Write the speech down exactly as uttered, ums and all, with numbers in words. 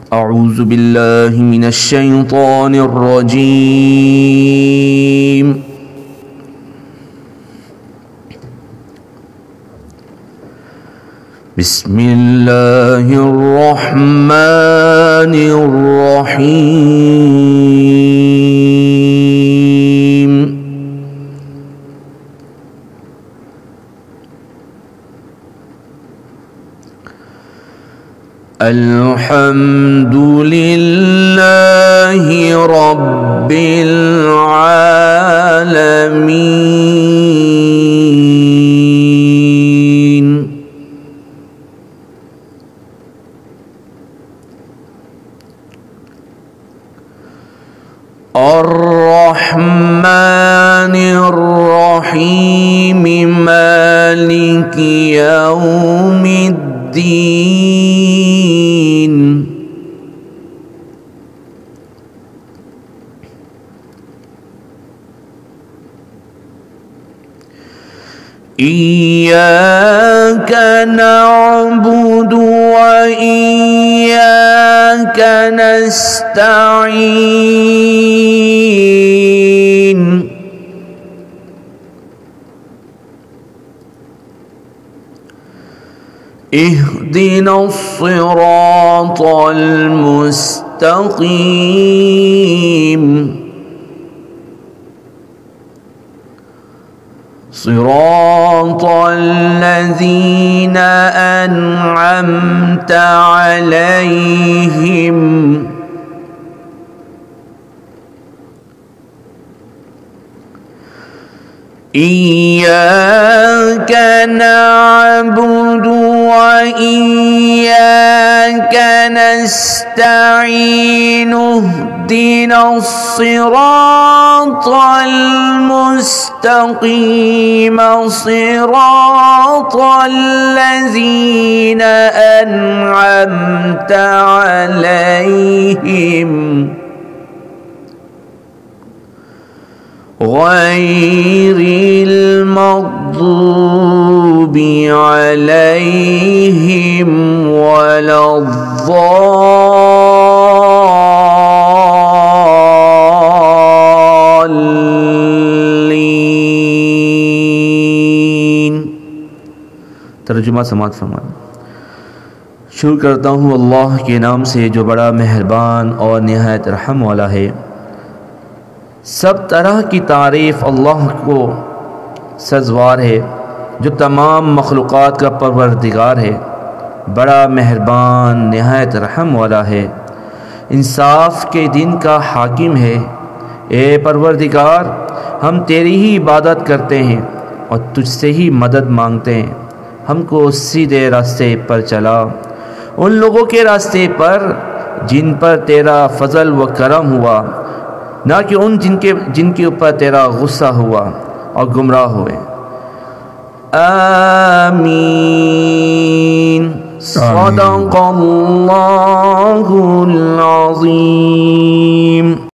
أعوذ بالله من الشيطان الرجيم بسم الله الرحمن الرحيم الحمد لله رب العالمين الرحمن الرحيم مالك يوم الدين إياك نعبد وإياك نستعين اهدنا الصراط المستقيم صراط الذين أنعمت عليهم إياك نعبد وإياك نستعين اهدنا الصراط المستقيم صراط الذين أنعمت عليهم غير المغضوب عليهم ولا الضالين। तर्जुमा समात फरमाएं। शुरू करता हूँ अल्लाह के नाम से जो बड़ा मेहरबान और निहायत रहम वाला है। सब तरह की तारीफ़ अल्लाह को सज़वार है जो तमाम मखलूक़ात का परवरदिगार है, बड़ा मेहरबान निहायत रहम वाला है, इंसाफ के दिन का हाकिम है। ए परवरदिगार, हम तेरी ही इबादत करते हैं और तुझसे ही मदद मांगते हैं। हमको सीधे रास्ते पर चला, उन लोगों के रास्ते पर जिन पर तेरा फ़ज़ल व करम हुआ, ना कि उन जिनके जिनके ऊपर तेरा गुस्सा हुआ और गुमराह हुए। आमीन। सदक़ल्लाहुल अज़ीम।